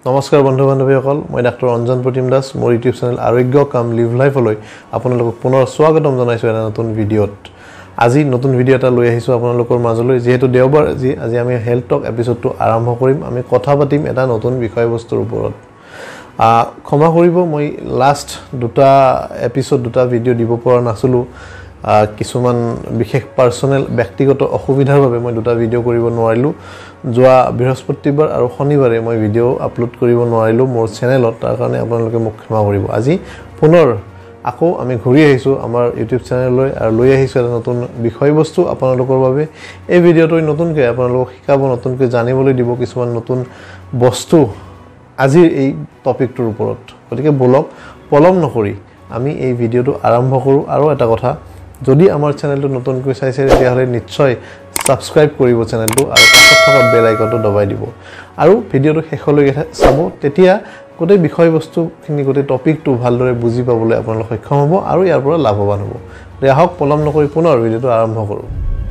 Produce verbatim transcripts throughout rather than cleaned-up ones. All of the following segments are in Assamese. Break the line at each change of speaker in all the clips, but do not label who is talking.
নমস্কাৰ বন্ধু বান্ধৱীসকল মই ডাক্তৰ অঞ্জন প্ৰতিম দাস মোৰ ইউটিউব চেনেল আৰোগ্য কাম লিভ লাইফলৈ আপোনালোকক পুনৰ স্বাগতম জনাইছো এটা নতুন ভিডিঅত আজি নতুন ভিডিঅ এটা লৈ আহিছো আপোনালোকৰ মাজলৈ যেহেতু দেওবাৰ আজি আজি আমি হেলথ টক এপিসোডটো আৰম্ভ কৰিম আমি কথা পাতিম এটা নতুন বিষয়বস্তুৰ ওপৰত আ ক্ষমা কৰিব মই লাষ্ট দুটা এপিসোড দুটা ভিডিঅ দিব পৰা নাছিলো কিছুমান বিশেষ পাৰ্সোনেল ব্যক্তিগত অসুবিধাৰ বাবে মই দুটা ভিডিঅ কৰিব নোৱাৰিলো যোৱা বৃহস্পতিবাৰ আৰু শনিবাৰে মই ভিডিঅ আপলোড কৰিব নোৱাৰিলো মোৰ চেনেলত তাৰ কাৰণে আপোনালোকে মোক ক্ষমা কৰিব আজি পুনৰ আকৌ আমি ঘূৰি আহিছো আমাৰ ইউটিউব চেনেললৈ আৰু লৈ আহিছো এটা নতুন বিষয়বস্তু আপোনালোকৰ বাবে এই ভিডিঅটো নতুনকৈ আপোনালোকক শিকাব নতুনকৈ জানিবলৈ দিব কিছুমান নতুন বস্তু আজি এই টপিকটোৰ ওপৰত গতিকে বলক পলম নকৰি আমি এই ভিডিঅটো আৰম্ভ কৰো আৰু এটা কথা যদি আমাৰ চেনেলটো নতুনকৈ চাইছে তেতিয়াহলে নিশ্চয় সাবস্ক্ৰাইব কৰিব চেনেলটো আৰু কাষত থকা বেল আইকনটো দবাই দিব আৰু ভিডিঅটো শেষলৈকে চাব তেতিয়া গোটেই বিষয়বস্তুখিনি গোটেই টপিকটো ভালদৰে বুজি পাবলৈ আপোনালোক সক্ষম হ'ব আৰু ইয়াৰ পৰা লাভৱান হ'ব ৰেহক পলম নকৰি পুনৰ ভিডিঅটো আৰম্ভ কৰো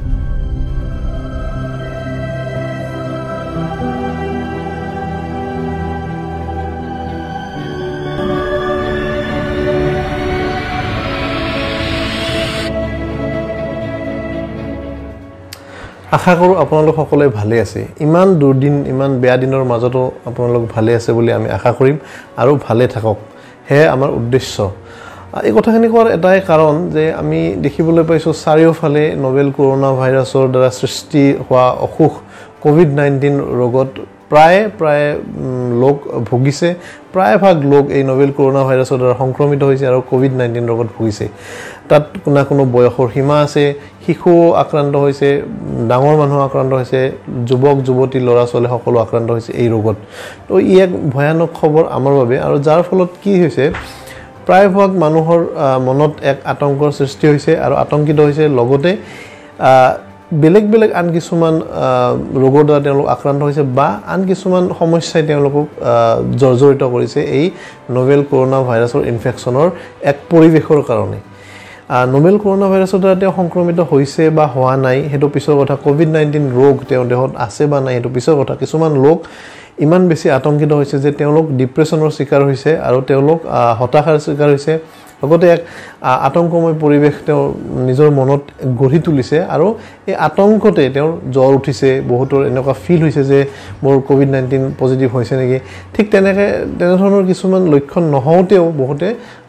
আশা কৰো আপোনালোক সকলোৱে ভালে আছে ইমান দুদিন ইমান বেয়া দিনৰ মাজতো আপোনালোক ভালে আছে বুলি আমি আশা কৰিম আৰু ভালে থাকক হে আমাৰ উদ্দেশ্য এই কথাখিনি কোৱাৰ এটাই কাৰণ যে আমি দেখিবলৈ পাইছো চাৰিওফালে নভেল কৰোনা ভাইৰাছৰ দ্বাৰা সৃষ্টি হোৱা অসুখ কোভিড নাইনটিন ৰোগত প্ৰায় প্ৰায় লোক ভুগিছে প্ৰায় ভাগ লোক এই নভেল কৰোনা ভাইৰাছৰ দ্বাৰা সংক্ৰমিত হৈছে আৰু কোভিড নাইনটিন ৰোগত ভুগিছে তাত কোনো কোনো বয়সৰ সীমা আছে শিশু আক্ৰান্ত হৈছে ডাঙৰ মানুহ আক্ৰান্ত হৈছে যুৱক যুৱতী ল'ৰা ছোৱালী সকলো আক্ৰান্ত হৈছে এই ৰোগত তো ই এক ভয়ানক খবৰ আমাৰ বাবে আৰু যাৰ ফলত কি হৈছে প্ৰায় ভাগ মানুহৰ মনত এক আতংকৰ সৃষ্টি হৈছে আৰু আতংকিত হৈছে লগতে বেলেগ বেলেগ আন কিছুমান ৰোগৰ দ্বাৰা তেওঁলোক আক্ৰান্ত হৈছে বা আন কিছুমান সমস্যাই তেওঁলোকক জৰ্জৰিত কৰিছে এই নভেল কৰোনা ভাইৰাছৰ ইনফেকচনৰ এক পৰিৱেশৰ কাৰণে নভেল কৰোনা ভাইৰাছৰ দ্বাৰা তেওঁ সংক্ৰমিত হৈছে বা হোৱা নাই হেতু পিছৰ কথা কোভিড নাইনটিন ৰোগ তেওঁ দেহত আছে বা নাই হেতু পিছৰ কথা কিছুমান লোক ইমান বেছি আতংকিত হৈছে যে তেওঁলোক ডিপ্ৰেছনৰ শিকাৰ হৈছে আৰু তেওঁলোক হতাশাৰ শিকাৰ হৈছে লগতে এক আতংকময় পৰিৱেশ তেওঁ নিজৰ মনত গঢ়ি তুলিছে আৰু এই আতংকতে তেওঁৰ জ্বৰ উঠিছে বহুতৰ এনেকুৱা ফিল হৈছে যে মোৰ কোভিড নাইনটিন পজিটিভ হৈছে নেকি ঠিক তেনেকৈ তেনেধৰণৰ কিছুমান লক্ষণ নহওঁতেও বহুতে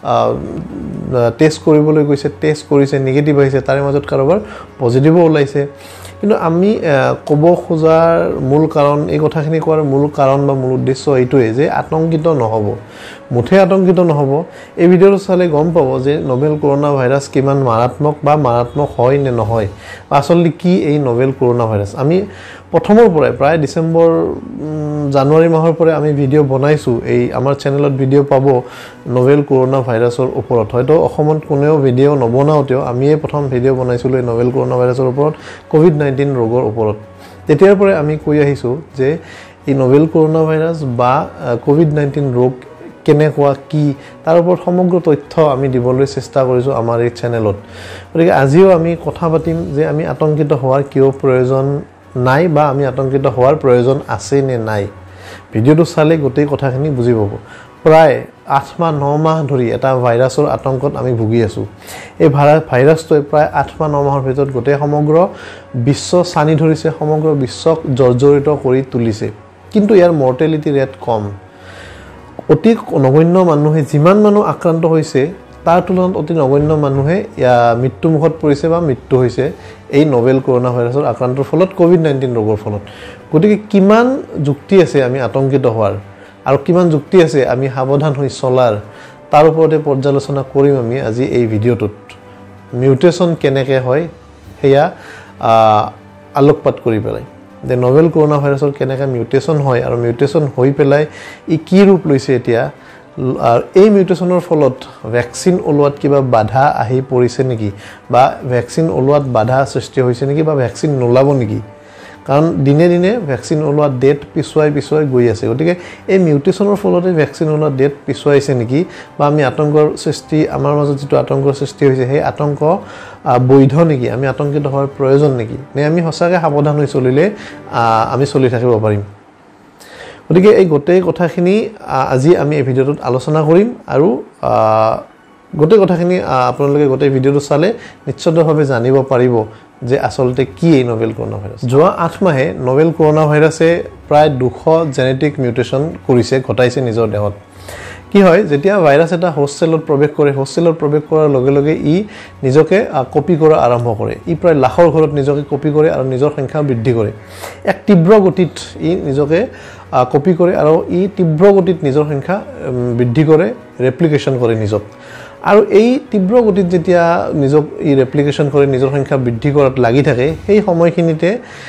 টেষ্ট কৰিবলৈ গৈছে টেষ্ট কৰিছে নিগেটিভ আহিছে তাৰে মাজত কাৰোবাৰ পজিটিভো ওলাইছে কিন্তু আমি ক'ব খোজাৰ মূল কাৰণ এই কথাখিনি কোৱাৰ মূল কাৰণ বা মূল উদ্দেশ্য এইটোৱে যে আতংকিত নহব মুঠে আতংকিত নহব এই ভিডিঅ'টো চালে গম পাব যে নভেল কৰোনা ভাইৰাছ কিমান মাৰাত্মক বা মাৰাত্মক হয় নে নহয় আসলে কি এই নভেল কৰোনা ভাইৰাছ আমি প্ৰথমৰ পৰাই প্ৰায় ডিসেম্বৰ জানুৱাৰী মাহৰ পৰা আমি ভিডিঅ' বনাইছো এই আমাৰ চেনেলত ভিডিঅ' পাব নভেল কৰোনা ভাইৰাছৰ ওপৰত হয়তো অসমত কোনেও ভিডিঅ' নবনাওতেও আমিয়ে প্ৰথম ভিডিঅ' বনাইছিলো এই নভেল কৰোনা ভাইৰাছৰ ওপৰত কোভিড নাইনটিন ৰোগৰ ওপৰত তেতিয়াৰ পৰা আমি কৈ আহিছো যে এই নভেল কৰোনা ভাইৰাছ বা কোভিড নাইনটিন ৰোগ কেনেকুৱা কি তাৰ ওপৰত সমগ্ৰ তথ্য আমি দিবলৈ চেষ্টা কৰিছো আমাৰ এই চেনেলত গতিকে আজিও আমি কথা পাতিম যে আমি আতংকিত হোৱাৰ কিয় প্ৰয়োজন নাই বা আমি আতংকিত হোৱাৰ প্ৰয়োজন আছে নে নাই ভিডিঅ'টো চালে গোটেই কথাখিনি বুজি পাব প্ৰায় আঠ মাহ ন মাহ ধৰি এটা ভাইৰাছৰ আতংকত আমি ভুগি আছো এই ভাইৰাছটোৱে প্ৰায় আঠ মাহ ন মাহৰ ভিতৰত গোটেই সমগ্ৰ বিশ্ব চানি ধৰিছে সমগ্ৰ বিশ্বক জৰ্জৰিত কৰি তুলিছে কিন্তু ইয়াৰ মৰ্টেলিটি ৰেট কম অতি নগণ্য মানুহে যিমান মানুহ আক্ৰান্ত হৈছে তাৰ তুলনাত অতি নগণ্য মানুহে মৃত্যু মুখত পৰিছে বা মৃত্যু হৈছে এই নভেল কৰোনা ভাইৰাছৰ আক্ৰান্তৰ ফলত কোভিড নাইনটিন ৰোগৰ ফলত গতিকে কিমান যুক্তি আছে আমি আতংকিত হোৱাৰ আৰু কিমান যুক্তি আছে আমি সাৱধান হৈ চলাৰ তাৰ ওপৰতে পৰ্যালোচনা কৰিম আমি আজি এই ভিডিঅ'টোত মিউটেশন কেনেকৈ হয় হেয়া আলোকপাত কৰি পেলাই যে নভেল কৰোনা ভাইৰাছৰ কেনেকৈ মিউটেশন হয় আৰু মিউটেশন হৈ পেলাই ই কি ৰূপ লৈছে এতিয়া আৰু এই মিউটেশনৰ ফলত ভ্যাকচিন ওলোৱাত কিবা বাধা আহি পৰিছে নেকি বা ভ্যাকচিন ওলোৱাত বাধা সৃষ্টি হৈছে নেকি বা ভ্যাকচিন নোলাব নেকি কাৰণ দিনে দিনে ভ্যাকচিন ওলোৱা ডেট পিছুৱাই পিছুৱাই গৈ আছে গতিকে এই মিউটেশনৰ ফলতে ভ্যাকচিন ওলোৱা ডেট পিছুৱাইছে নেকি বা আমি আতংকৰ সৃষ্টি আমাৰ মাজত যেটো আতংকৰ সৃষ্টি হৈছে সেই আতংক বৈধ নেকি আমি আতংকিত হোৱাৰ প্ৰয়োজন নেকি নে আমি হসাকে সাৱধান হৈ চলিলে আমি চলি থাকিব পাৰিম গতিকে এই গোটেই কথাখিনি আজি আমি এই ভিডিঅ'টোত আলোচনা কৰিম আৰু গোটেই কথাখিনি আপোনালোকে গোটেই ভিডিঅ'টো চালে নিশ্চিতভাৱে জানিব পাৰিব যে আসলতে কি এই নভেল কৰোনা ভাইৰাছ যোৱা আঠ মাহে নভেল কৰোনা ভাইৰাছে প্ৰায় দুশ জেনেটিক মিউটেশন কৰিছে ঘটাইছে নিজৰ দেহত কি হয় যেতিয়া ভাইৰাছ এটা হোষ্ট সেলত প্ৰৱেশ কৰে হোষ্ট সেলত প্ৰৱেশ কৰাৰ লগে লগে ই নিজকে কপি কৰা আৰম্ভ কৰে ই প্ৰায় লাখৰ ঘৰত নিজকে কপি কৰে আৰু নিজৰ সংখ্যা বৃদ্ধি কৰে এক তীব্ৰ গতিত ই নিজকে কপি কৰে আৰু ই তীব্ৰ গতিত নিজৰ সংখ্যা বৃদ্ধি কৰে ৰেপ্লিকেশন কৰে নিজক আৰু এই তীব্ৰ গতিত যেতিয়া নিজক ই ৰেপ্লিকেশন কৰি নিজৰ সংখ্যা বৃদ্ধি কৰাত লাগি থাকে সেই সময়খিনিতে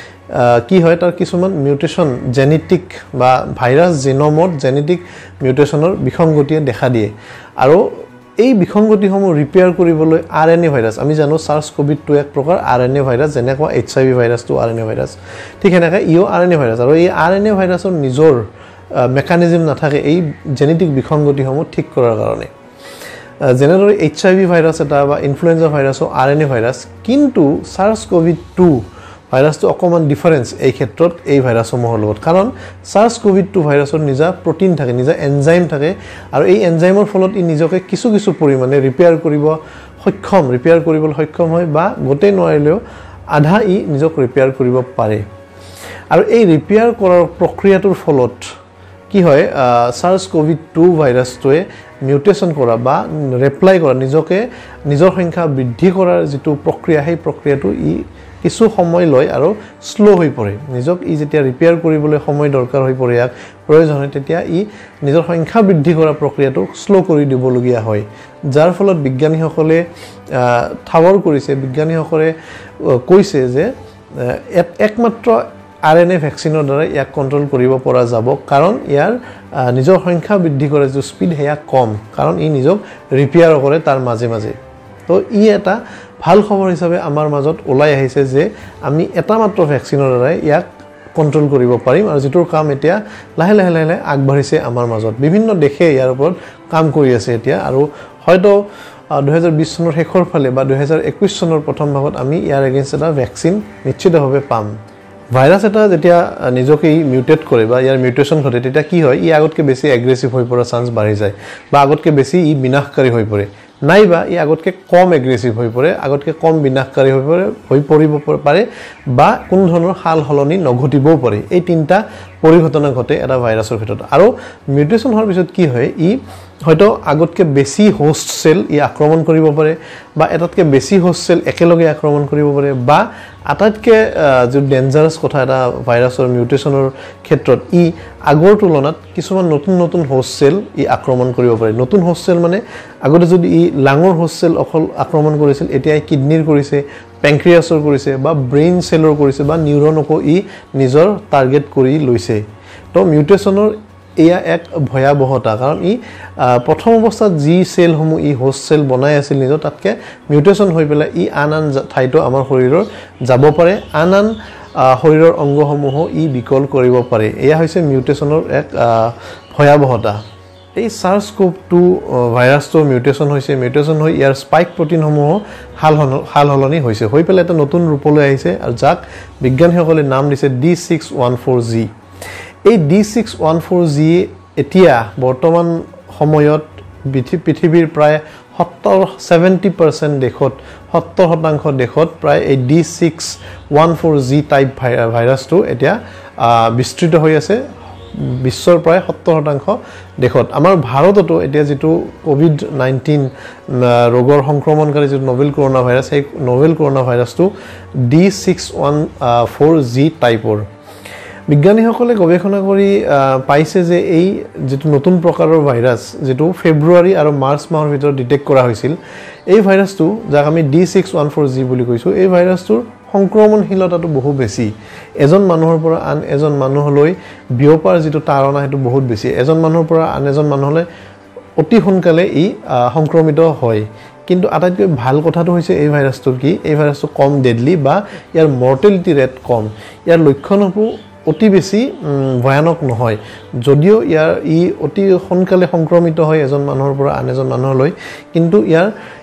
কি হয় তাৰ কিছুমান মিউটেশন জেনেটিক বা ভাইৰাছ জিনোমত জেনেটিক মিউটেশনৰ বিসংগতিয়ে দেখা দিয়ে আৰু এই বিসংগতিসমূহ ৰিপেয়াৰ কৰিবলৈ আৰএনএ ভাইৰাছ আমি জানো সাৰ্স কোভিড টু এক প্ৰকাৰ আৰএনএ ভাইৰাছ যেনেকুৱা এইচআইভি ভাইৰাছটো আৰএনএ ভাইৰাছ ঠিক এনেকৈ ইও আৰএনএ ভাইৰাছ আৰু এই আৰএনএ ভাইৰাছৰ নিজৰ মেকানিজম নাথাকে এই জেনেটিক বিসংগতিসমূহ ঠিক কৰাৰ কাৰণে যেনেদৰে এইচআইভি ভাইৰাছ এটা বা ইনফ্লুৱেঞ্জা ভাইৰাছৰ আৰএনএ ভাইৰাছ কিন্তু সাৰ্স কোভিড টু ভাইৰাছটো অকমান ডিফাৰেন্স এই ক্ষেত্ৰত এই ভাইৰাছসমূহৰ লগত কাৰণ সাৰ্স কোভিড টু ভাইৰাছৰ নিজা প্ৰটিন থাকে নিজা এনজাইম থাকে আৰু এই এনজাইমৰ ফলত ই নিজকে কিছু কিছু পৰিমাণে ৰিপেয়াৰ কৰিব সক্ষম ৰিপেয়াৰ কৰিবলৈ সক্ষম হয় বা গোটেই নোৱাৰিলেও আধা ই নিজক ৰিপেয়াৰ কৰিব পাৰে আৰু এই ৰিপেয়াৰ কৰাৰ প্ৰক্ৰিয়াটোৰ ফলত কি হয় সাৰ্স কোভিড টু ভাইৰাছটোৱে মিউটেশন কৰা বা ৰেপ্লাই কৰা নিজকে নিজৰ সংখ্যা বৃদ্ধি কৰাৰ যেটো প্ৰক্ৰিয়া সেই প্ৰক্ৰিয়াটো ই কিছু সময় লয় আৰু স্লো হৈ পৰে নিজক ই যেতিয়া ৰিপেয়াৰ কৰিবলৈ সময় দৰকাৰ হৈ পৰে ইয়াক প্ৰয়োজন হয় তেতিয়া ই নিজৰ সংখ্যা বৃদ্ধি কৰা প্ৰক্ৰিয়াটো স্লো কৰি দিবলগীয়া হয় যাৰ ফলত বিজ্ঞানীসকলে ঠাৱৰ কৰিছে বিজ্ঞানীসকলে কৈছে যে একমাত্ৰ আৰএনএ ভ্যাকচিনৰ দ্বাৰা ইয়াক কন্ট্ৰোল কৰিব পৰা যাব কাৰণ ইয়াৰ নিজৰ সংখ্যা বৃদ্ধি কৰে যে স্পিড হেয়া কম কাৰণ ই নিজক ৰিপেয়াৰ কৰে তাৰ মাজে মাজে তো ই এটা ভাল খবৰ হিচাপে আমাৰ মাজত ওলাই আহিছে যে আমি এটা মাত্ৰ ভ্যাকচিনৰ দ্বাৰা ইয়াক কন্ট্ৰোল কৰিব পাৰিম আৰু যেটোৰ কাম এতিয়া লাহে লাহে লাহে আগবাঢ়িছে আমাৰ মাজত বিভিন্ন দেশে ইয়াৰ ওপৰত কাম কৰি আছে এতিয়া আৰু হয়তো দুই হাজাৰ বিশ চনৰ শেষৰ ফালে বা দুই হাজাৰ একৈশ চনৰ প্ৰথম ভাগত আমি ইয়াৰ এগেইনষ্ট এটা ভ্যাকচিন নিশ্চিতভাৱে পাম ভাইৰাছ এটা যেতিয়া নিজকে মিউটেট কৰে বা ইয়াৰ মিউটেশন ঘটে তেতিয়া কি হয় ই আগতকে বেছি এগ্ৰেছিভ হৈ পৰাৰ চান্স বাঢ়ি যায় বা আগতকে বেছি ই বিনাশকাৰী হৈ পৰে নাইবা ই আগতকে কম এগ্ৰেছিভ হৈ পৰে আগতকে কম বিনাশকাৰী হৈ পৰে হৈ পৰিব পাৰে বা কোন ধৰণৰ হাল হলনি নঘটিবও পাৰে এই তিনটা পৰিঘটনা ঘটে এটা ভাইৰাছৰ ক্ষেত্ৰত আৰু মিউটেশন হোৱাৰ পিছত কি হয় ই হয়তো আগতকে বেছি হোষ্ট সেল ই আক্ৰমণ কৰিব পাৰে বা এটাতকে বেছি হোষ্ট সেল একেলগে আক্ৰমণ কৰিব পাৰে বা আটাইতকে যে ডেঞ্জাৰাস কথা এটা ভাইৰাছৰ মিউটেশনৰ ক্ষেত্ৰত ই আগৰ তুলনাত কিছুমান নতুন নতুন হোষ্ট সেল ই আক্ৰমণ কৰিব পাৰে নতুন হোষ্ট সেল মানে আগতে যদি ই লাঙৰ হোষ্ট সেল অকল আক্ৰমণ কৰিছিল এতিয়া কিডনিৰ কৰিছে পেনক্ৰিয়াছৰ কৰিছে বা ব্ৰেইন সেলৰ কৰিছে বা নিউৰনকো ই নিজৰ টাৰ্গেট কৰি লৈছে তো মিউটেশনৰ এয়া এক ভয়াবহতা কাৰণ ই প্ৰথম অৱস্থাত জি সেলসমূহ ই হোষ্ট সেল বনাই আছিল নিজৰ তাতকে মিউটেশন হৈ পেলাই ই আন আন ঠাইতো আমাৰ শৰীৰৰ যাব পাৰে আন আন শৰীৰৰ অংগসমূহ ই বিকল কৰিব পাৰে এয়া হৈছে মিউটেশনৰ এক ভয়াবহতা এই সাৰ্স কোভ টু ভাইৰাছটো মিউটেশন হৈছে মিউটেশন হৈ ইয়াৰ স্পাইক প্ৰটিনসমূহ হাল হাল হলনি হৈছে হৈ পেলাই এটা নতুন ৰূপলৈ আহিছে আৰু যাক বিজ্ঞানীসকলে নাম দিছে D six one four G এই D six one four G এতিয়া বৰ্তমান সময়ত পৃথিৱীৰ প্ৰায় সত্তৰ সেভেন্টি পাৰ্চেণ্ট দেশত সত্তৰ শতাংশ দেশত প্ৰায় এই D six one four G type ভাইৰাছটো এতিয়া বিস্তৃত হৈ আছে বিশ্বৰ প্ৰায় সত্তৰ শতাংশ দেশত আমাৰ ভাৰততো এতিয়া যেটো কোভিড নাইনটিন ৰোগৰ সংক্ৰমণকাৰী যে নভেল কৰোনা ভাইৰাছ এই নভেল কৰোনা ভাইৰাছটো D six one four G টাইপৰ বিজ্ঞানীসকলে গৱেষণা কৰি পাইছে যে এই যেটো নতুন প্ৰকাৰৰ ভাইৰাছ যেটো ফেব্ৰুৱাৰী আৰু মাৰ্চ মাহৰ ভিতৰত ডিটেক্ট কৰা হৈছিল এই ভাইৰাছটো যাক আমি D six one four G বুলি কৈছো এই ভাইৰাছটোৰ সংক্ৰমণশীলতাটো বহু বেছি এজন মানুহৰ পৰা আন এজন মানুহলৈ বিয়পাৰ যেটো তাৰণা হেতু বহুত বেছি এজন মানুহৰ পৰা আন এজন মানুহলৈ অতি সোনকালে ই সংক্ৰমিত হয় কিন্তু আটাইতকৈ ভাল কথাটো হৈছে এই ভাইৰাছটোৰ কি এই ভাইৰাছটো কম ডেডলি বা ইয়াৰ মৰ্টেলিটি ৰেট কম ইয়াৰ লক্ষণসমূহ অতি বেছি ভয়ানক নহয় যদিও ইয়াৰ ই অতি সোনকালে সংক্ৰমিত হয় এজন মানুহৰ পৰা আন এজন মানুহলৈ কিন্তু ইয়াৰ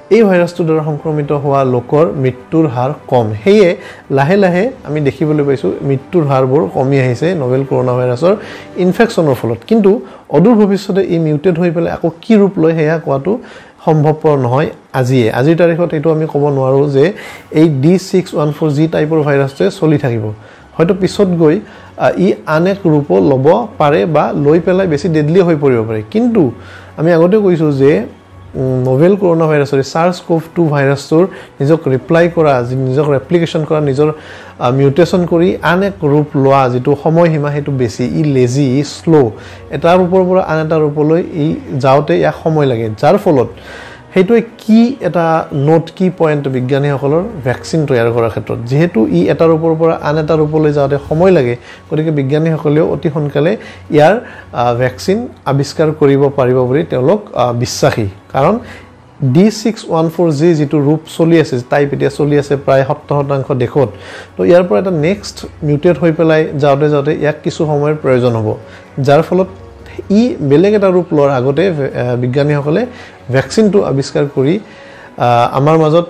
এই ভাইৰাছটোৰ দ্বাৰা সংক্ৰমিত হোৱা লোকৰ মৃত্যুৰ হাৰ কম হেয়ে লাহে লাহে আমি দেখিবলৈ পাইছো মৃত্যুৰ হাৰবোৰ কমি আহিছে নভেল কৰোনা ভাইৰাছৰ ইনফেকচনৰ ফলত কিন্তু অদূৰ ভৱিষ্যতে ই মিউটেট হৈ পেলাই আকৌ কি ৰূপ লয় হেয়া কোৱাটো সম্ভৱপৰ নহয় আজিয়ে আজিৰ তাৰিখত এটো আমি ক'ব নোৱাৰো যে এই D six one four G টাইপৰ ভাইৰাছটোৱে চলি থাকিব হয়তো পিছত গৈ ই আনেক ৰূপ ল'ব পাৰে বা লৈ পেলাই বেছি ডেডলি হৈ পৰিব পাৰে কিন্তু আমি আগতে কৈছো যে নভেল কৰোনা ভাইৰাছৰ সাৰ্স কোভ টু ভাইৰাছটোৰ নিজক ৰিপ্লাই কৰা নিজক ৰেপ্লিকেশন কৰা নিজৰ মিউটেশন কৰি আনেক ৰূপ লোৱা যেটো সময় সীমা হেতু বেছি ই লেজি ই স্লো এটাৰ ওপৰৰ পৰা আন এটা ৰূপলৈ ই যাওতে এক সময় লাগে যাৰ ফলত হেতুৱে কি এটা নোট কি পয়েন্ট বিজ্ঞানীসকলৰ ভ্যাকচিন তৈয়াৰ কৰাৰ ক্ষেত্ৰত যেহেতু ই এটাৰ ওপৰৰ পৰা আন এটা ৰূপলৈ যাওতে সময় লাগে গতিকে বিজ্ঞানীসকলেও অতি সোনকালে ইয়াৰ ভ্যাকচিন আৱিষ্কাৰ কৰিব পাৰিব বুলি তেওঁলোক বিশ্বাসী কাৰণ D six one four G যেটো ৰূপ চলি আছে টাইপ এতিয়া চলি আছে প্ৰায় সত্তৰ শতাংশ দেখত তো ইয়াৰ পৰা এটা নেক্সট মিউটেট হৈ পেলাই যাওতে যাওতে ইয়াক কিছু সময়ৰ প্ৰয়োজন হ'ব যাৰ ফলত ই বেলেগ এটা ৰূপ লোৱাৰ আগতে বিজ্ঞানীসকলে ভ্যাকচিনটো আৱিষ্কাৰ কৰি আমাৰ মাজত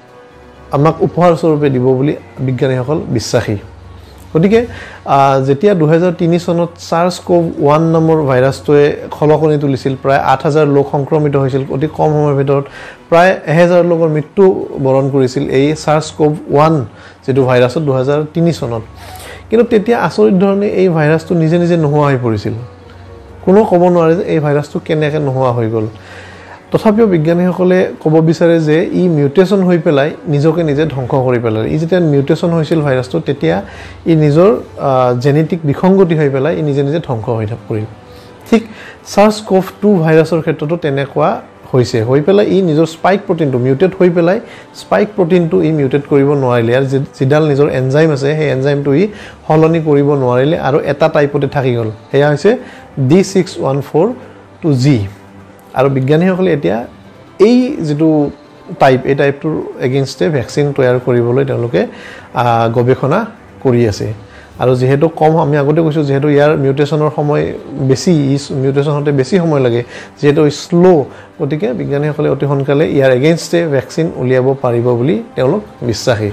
আমাক উপহাৰ স্বৰূপে দিব বুলি বিজ্ঞানীসকল বিশ্বাসী গতিকে যেতিয়া দুই হাজাৰ তিনি চনত সাৰ্স কোভ ওৱান নামৰ ভাইৰাছটোৱে খলকনি তুলিছিল প্ৰায় আঠ হাজাৰ লোক সংক্ৰমিত হৈছিল অতি কম সময়ৰ ভিতৰত প্ৰায় এক হাজাৰ লোকৰ মৃত্যু বৰণ কৰিছিল এই সাৰ্স কোভ ওৱান যেটো ভাইৰাছত দুই হাজাৰ তিনি চনত কিন্তু তেতিয়া আচৰিত ধৰণে এই ভাইৰাছটো নিজে নিজে নোহোৱা হৈ পৰিছিল কোনো ক'ব নোৱাৰে যে এই ভাইৰাছটো কেনেকৈ নোহোৱা হৈ গ'ল তথাপিও বিজ্ঞানীসকলে ক'ব বিচাৰে যে ই মিউটেশন হৈ পেলাই নিজকে নিজে ধ্বংস কৰি পেলালে ই যেতিয়া মিউটেশন হৈছিল ভাইৰাছটো তেতিয়া ই নিজৰ জেনেটিক বিসংগতি হৈ পেলাই ই নিজে নিজে ধ্বংস হৈ পৰিল ঠিক সাৰ্স কোভ টু ভাইৰাছৰ ক্ষেত্ৰতো তেনেকুৱা হৈছে হৈ পেলাই ই নিজৰ স্পাইক প্ৰটিনটো মিউটেট হৈ পেলাই স্পাইক প্ৰটিনটো ই মিউটেট কৰিব নোৱাৰিলে আৰু জিডাল নিজৰ এনজাইম আছে সেই এনজাইমটো ই হলনি কৰিব নোৱাৰিলে আৰু এটা টাইপতে থাকি গ'ল হেয়া হৈছে D six one four two G আৰু বিজ্ঞানীসকলে এতিয়া এই যেটো টাইপ এই টাইপটোৰ এগেইনষ্টে ভ্যাকচিন তৈয়াৰ কৰিবলৈ তেওঁলোকে গৱেষণা কৰি আছে আৰু যেহেতু কম আমি আগতে কৈছো যেহেতু ইয়াৰ মিউটেশনৰ সময় বেছি মিউটেশন হতে বেছি সময় লাগে যেহেতু স্লো গতিকে বিজ্ঞানীসকলে অতি সোনকালে ইয়াৰ এগেইনষ্টে ভ্যাকচিন উলিয়াব পাৰিব বুলি তেওঁলোক বিশ্বাসী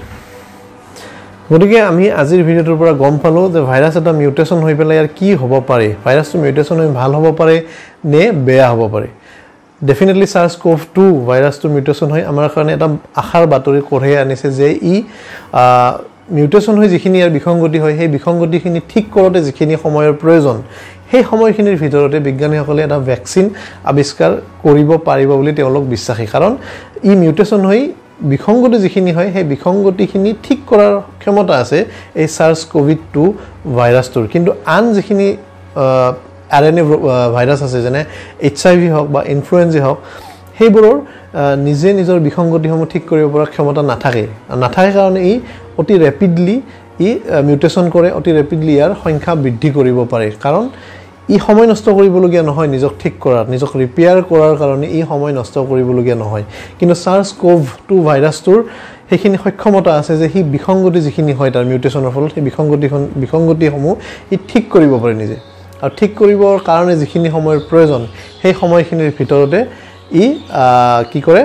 গতিকে আমি আজিৰ ভিডিওটোৰ পৰা গম পালো যে ভাইৰাছ এটা মিউটেশন হৈ পেলাই ইয়াৰ কি হ'ব পাৰে ভাইৰাছটো মিউটেশন হৈ ভাল হ'ব পাৰে নে বেয়া হ'ব পাৰে ডেফিনেটলি সাৰ্স কোভ টু ভাইৰাছটো মিউটেশন হৈ আমাৰ কাৰণে এটা আশাৰ বাতৰি কঢ়িয়াই আনিছে যে ই মিউটেশন হৈ যিখিনি ইয়াৰ বিসংগতি হয় সেই বিসংগতিখিনি ঠিক কৰোতে যিখিনি সময়ৰ প্ৰয়োজন সেই সময়খিনিৰ ভিতৰতে বিজ্ঞানীসকলে এটা ভ্যাকচিন আৱিষ্কাৰ কৰিব পাৰিব বুলি তেওঁলোক বিশ্বাসী কাৰণ ই মিউটেশন হৈ বিসংগতি যিখিনি হয় সেই বিসংগতিখিনি ঠিক কৰাৰ ক্ষমতা আছে এই সাৰ্স কোভ টু ভাইৰাছটোৰ কিন্তু আন যিখিনি আৰএনএ ভাইৰাছ আছে যেনে এইচআইভি হওক বা ইনফ্লুৱেঞ্জা হওক সেইবোৰৰ নিজে নিজৰ বিসংগতিসমূহ ঠিক কৰিব পৰা ক্ষমতা নাথাকে নাথাকে কাৰণে ই অতি ৰেপিডলি ই মিউটেশন কৰে অতি ৰেপিডলি ইয়াৰ সংখ্যা বৃদ্ধি কৰিব পাৰে কাৰণ ই সময় নষ্ট কৰিবলগীয়া নহয় নিজক ঠিক কৰাৰ নিজক ৰিপেয়াৰ কৰাৰ কাৰণে ই সময় নষ্ট কৰিবলগীয়া নহয় কিন্তু সাৰ্স কোভ টু ভাইৰাছটোৰ সেইখিনি সক্ষমতা আছে যে হি বিসংগতি যিখিনি হয় তাৰ মিউটেশনৰ ফলত সেই বিসংগতিখন বিসংগতিসমূহ ই ঠিক কৰিব পাৰে নিজে আৰু ঠিক কৰিবৰ কাৰণে যিখিনি সময়ৰ প্ৰয়োজন সেই সময়খিনিৰ ভিতৰতে ই কি কৰে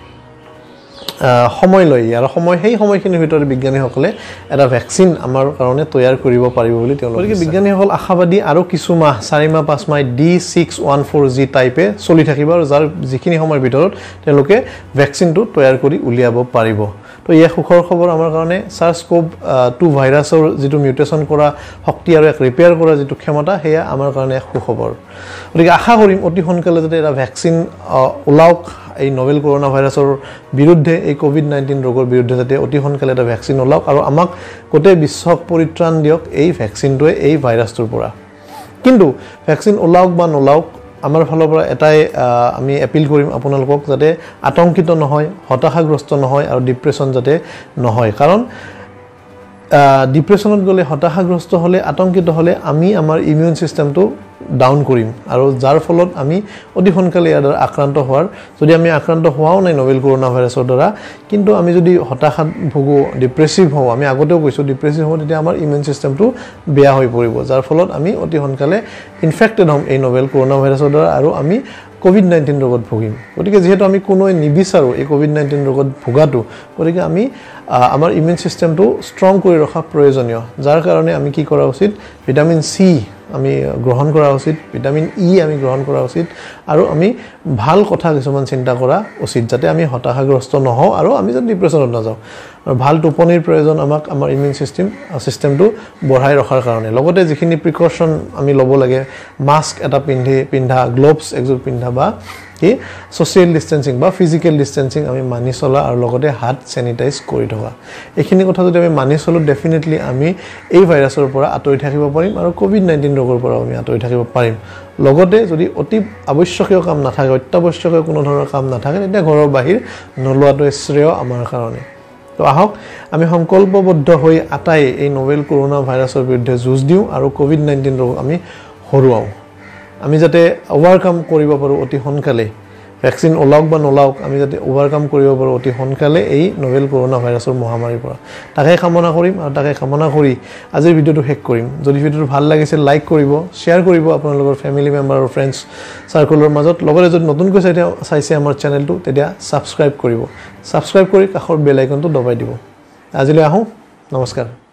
সময় লয় আৰু সময় সেই সময়খিনিৰ ভিতৰত বিজ্ঞানীসকলে এটা ভ্যাকচিন আমাৰ কাৰণে তৈয়াৰ কৰিব পাৰিব বুলি তেওঁলোকে বিজ্ঞানীসকল আশাবাদী আৰু কিছু মাহ চাৰি মাহ পাঁচ মাহ D six one four G টাইপে চলি থাকিব আৰু যাৰ যিখিনি সময়ৰ ভিতৰত তেওঁলোকে ভ্যাকচিনটো তৈয়াৰ কৰি উলিয়াব পাৰিব তো ইয়া সুখৰ খবৰ আমাৰ কাৰণে সাৰ্স কোভ টু ভাইৰাছৰ যেটো মিউটেশন কৰা শক্তি আৰু এক ৰিপেয়াৰ কৰা যেটো ক্ষমতা হেয়া আমাৰ কাৰণে এক সুখবৰ গতিকে আশা কৰিম অতি সোনকালে যাতে এটা ভ্যাকচিন উলাওক এই নভেল কৰোনা ভাইৰাছৰ বিৰুদ্ধে এই কোভিড নাইনটিন ৰোগৰ বিৰুদ্ধে যাতে অতি সোনকালে এটা ভ্যাকচিন উলাওক আৰু আমাক গোটেই বিশ্বক পৰিত্ৰাণ দিয়ক এই ভ্যাকচিনটোৱে এই ভাইৰাছটোৰ পৰা কিন্তু ভ্যাকচিন উলাওক বা নলাওক আমাৰ ফালৰ পৰা এটাই আমি এপিল কৰিম আপোনালোকক যাতে আতংকিত নহয় হতাশাগ্ৰস্ত নহয় আৰু ডিপ্ৰেছন যাতে নহয় কাৰণ ডিপ্ৰেছনত গলে হতাশাগ্ৰস্ত হলে আতংকিত হলে আমি আমাৰ ইমিউন সিস্টেমটো ডাউন কৰিম আৰু যাৰ ফলত আমি অতি সোনকালে ইয়াৰ আক্ৰান্ত হোৱাৰ যদি আমি আক্ৰান্ত হোৱাও নাই নভেল কৰোনা ভাইৰাছৰ দ্বাৰা কিন্তু আমি যদি হতাশাত ভুগো ডিপ্ৰেছিভ হওঁ আমি আগতেও কৈছো ডিপ্ৰেছিভ হওঁ তেতিয়া আমাৰ ইমিউন সিস্টেমটো বেয়া হৈ পৰিব যাৰ ফলত আমি অতি সোনকালে ইনফেক্টেড হ'ম এই নভেল কৰোনা ভাইৰাছৰ দ্বাৰা আৰু আমি কোভিড নাইনটিন ৰোগত ভুগিম গতিকে যেহেতু আমি কোনোৱে নিবিচাৰো এই কোভিড নাইনটিন ৰোগত ভুগাটো গতিকে আমি আমাৰ ইমিউন সিস্টেমটো ষ্ট্ৰং কৰি ৰখা প্ৰয়োজনীয় যাৰ কাৰণে আমি কি কৰা উচিত ভিটামিন সি আমি গ্ৰহণ কৰা উচিত ভিটামিন ই আমি গ্ৰহণ কৰা উচিত আৰু আমি ভাল কথা কিছুমান চিন্তা কৰা উচিত যাতে আমি হতাশাগ্ৰস্ত নহওঁ আৰু আমি যেন ডিপ্ৰেছনত নাযাওঁ আৰু ভাল টোপনিৰ প্ৰয়োজন আমাক আমাৰ ইমিউন সিস্টেম সিস্টেমটো বঢ়াই ৰখাৰ কাৰণে লগতে যিখিনি প্ৰিকশ্যন আমি ল'ব লাগে মাস্ক এটা পিন্ধি পিন্ধা গ্লোভছ একযোৰ পিন্ধা বা কি সোশ্যাল ডিস্টেন্সিং বা ফিজিক্যাল ডিস্টেন্সিং আমি মানি চলা আৰু লগতে হাত স্যানিটাইজ কৰি থকা এইখিনি কথা যদি আমি মানি চলো ডেফিনেটলি আমি এই ভাইৰাছৰ পৰা আঁতৰি থাকিব পাৰিম আৰু কোভিড নাইনটিন ৰোগৰ পৰা আমি আঁতৰি থাকিব পাৰিম লগতে যদি অতি আৱশ্যকীয় কাম নাথাকে অত্যাৱশ্যকীয় কোনো ধৰণৰ কাম নাথাকে তেতিয়া ঘৰৰ বাহিৰ নলোৱাটোৱে শ্ৰেয় আমাৰ কাৰণে তো আহক আমি সংকল্পবদ্ধ হৈ আটাই এই নোভেল কৰোনা ভাইৰাছৰ বিৰুদ্ধে যুঁজ দিওঁ আৰু কোভিড নাইনটিন ৰোগ আমি হৰুৱাওঁ আমি যাতে ওভাৰকাম কৰিব পাৰো অতি সোনকালে ভ্যাকচিন ওলাওক বা নোলাওক আমি যাতে ওভাৰকাম কৰিব পাৰো অতি সোনকালে এই নোভেল কৰোনা ভাইৰাছৰ মহামাৰীৰ পৰা তাকে কামনা কৰিম আৰু তাকে কামনা কৰি আজিৰ ভিডিওটো শেষ কৰিম যদি ভিডিওটো ভাল লাগিছে লাইক কৰিব শেয়াৰ কৰিব আপোনালোকৰ ফ্যামিলি মেম্বাৰ আৰু ফ্ৰেণ্ডছ সাৰ্কেলৰ মাজত লগতে যদি নতুনকৈ চাইছে আমাৰ চেনেলটো তেতিয়া সাবস্ক্ৰাইব কৰিব সাবস্ক্ৰাইব কৰি কাষৰ বেল আইকনটো দবাই দিব আজিলৈ আহো নমস্কাৰ